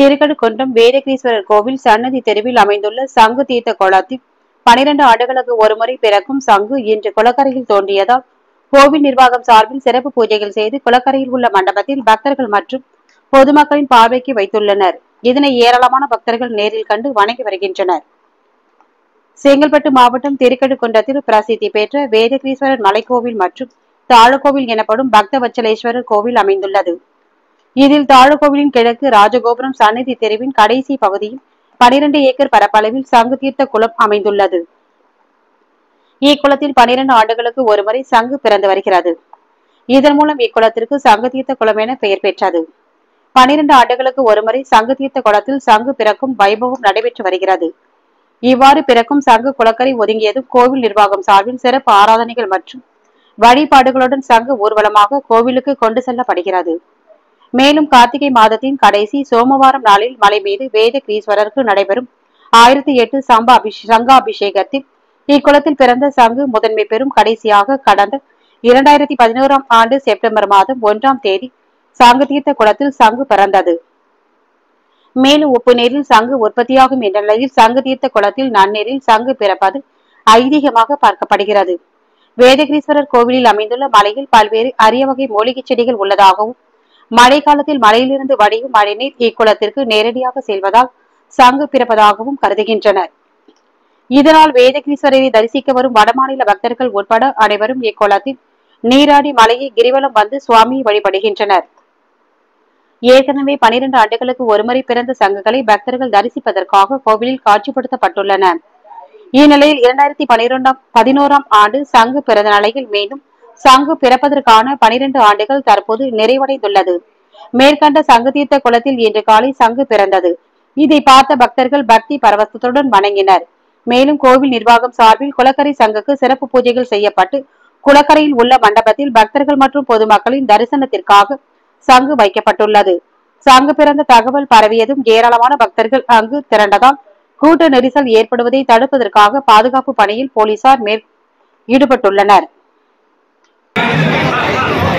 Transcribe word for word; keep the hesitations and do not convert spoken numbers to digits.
திருக்கடுகுன்றம் வேதகிரீஸ்வரர் கோவில் சன்னதி தெருவில் அமைந்துள்ள சங்கு தீர்த்த குளத்தில் பனிரெண்டு ஆண்டுகளுக்கு ஒருமுறை பிறக்கும் சங்கு இன்று குளக்கரையில் தோன்றியதால் கோவில் நிர்வாகம் சார்பில் சிறப்பு பூஜைகள் செய்து குளக்கரையில் உள்ள மண்டபத்தில் பக்தர்கள் மற்றும் பொதுமக்களின் பார்வைக்கு வைத்துள்ளனர். இதனை ஏராளமான பக்தர்கள் நேரில் கண்டு வணங்கி வருகின்றனர். செங்கல்பட்டு மாவட்டம் திருக்கடுகுன்றத்தில் பிரசித்தி பெற்ற வேதகிரீஸ்வரர் மலைக்கோவில் மற்றும் தாழக்கோவில் எனப்படும் பக்தவச்சலேஸ்வரர் கோவில் அமைந்துள்ளது. இதில் தாழக்கோவிலின் கிழக்கு ராஜகோபுரம் சன்னதி தெருவின் கடைசி பகுதியில் பனிரெண்டு ஏக்கர் பரப்பளவில் சங்கு தீர்த்த குளம் அமைந்துள்ளது. இக்குளத்தில் பனிரெண்டு ஆண்டுகளுக்கு ஒருமுறை சங்கு பிறந்து வருகிறது. இதன் மூலம் இக்குளத்திற்கு சங்கு தீர்த்த குளம் என பெயர் பெற்றது. பனிரெண்டு ஆண்டுகளுக்கு ஒருமுறை சங்கு தீர்த்த குளத்தில் சங்கு பிறக்கும் வைபவம் நடைபெற்று வருகிறது. இவ்வாறு பிறக்கும் சங்கு குளக்கரை ஒதுங்கியதும் கோவில் நிர்வாகம் சார்பில் சிறப்பு ஆராதனைகள் மற்றும் வழிபாடுகளுடன் சங்கு ஊர்வலமாக கோவிலுக்கு கொண்டு செல்லப்படுகிறது. மேலும் கார்த்திகை மாதத்தின் கடைசி சோமவாரம் நாளில் மலை மீது வேதகிரீஸ்வரருக்கு நடைபெறும் ஆயிரத்தி எட்டு சம்பா சங்காபிஷேகத்தில் இக்குளத்தில் பிறந்த சங்கு முதன்மை பெறும். கடைசியாக கடந்த இரண்டாயிரத்தி பதினோராம் ஆண்டு செப்டம்பர் மாதம் ஒன்றாம் தேதி சங்கு தீர்த்த குளத்தில் சங்கு பிறந்தது. மேலும் உப்பு நீரில் சங்கு உற்பத்தியாகும் என்ற நிலையில் சங்கு தீர்த்த குளத்தில் நன்னீரில் சங்கு பிறப்பது ஐதீகமாக பார்க்கப்படுகிறது. வேதகிரீஸ்வரர் கோவிலில் அமைந்துள்ள மலையில் பல்வேறு அரிய வகை மூலிகை செடிகள் உள்ளதாகவும் மழை காலத்தில் மலையிலிருந்து வடியும் மழைநீர் இக்குளத்திற்கு நேரடியாக செல்வதால் சங்கு பிறப்பதாகவும் கருதுகின்றனர். இதனால் வேதகிரீஸ்வரரை தரிசிக்க வரும் வடமாநில பக்தர்கள் உட்பட அனைவரும் இக்குளத்தில் நீராடி மலையை கிரிவலம் வந்து சுவாமியை வழிபடுகின்றனர். ஏற்கனவே பனிரெண்டு ஆண்டுகளுக்கு ஒருமுறை பிறந்த சங்குகளை பக்தர்கள் தரிசிப்பதற்காக கோவிலில் காட்சிப்படுத்தப்பட்டுள்ளன. இந்நிலையில் இரண்டாயிரத்தி பனிரெண்டாம் பதினோராம் ஆண்டு சங்கு பிறந்த நிலையில் மீண்டும் சங்கு பிறப்பதற்கான பனிரெண்டு ஆண்டுகள் தற்போது நிறைவடைந்துள்ளது. மேற்கண்ட சங்கு தீர்த்த குளத்தில் இன்று காலை சங்கு பிறந்தது. இதை பார்த்த பக்தர்கள் பக்தி பரவசத்துடன் வணங்கினர். மேலும் கோவில் நிர்வாகம் சார்பில் குளக்கரை சங்குக்கு சிறப்பு பூஜைகள் செய்யப்பட்டு குளக்கரையில் உள்ள மண்டபத்தில் பக்தர்கள் மற்றும் பொதுமக்களின் தரிசனத்திற்காக சங்கு வைக்கப்பட்டுள்ளது. சங்கு பிறந்த தகவல் பரவியதும் ஏராளமான பக்தர்கள் அங்கு திரண்டதால் கூட்ட நெரிசல் ஏற்படுவதை தடுப்பதற்காக பாதுகாப்பு பணியில் போலீசார் மேற் ஈடுபட்டுள்ளனர்.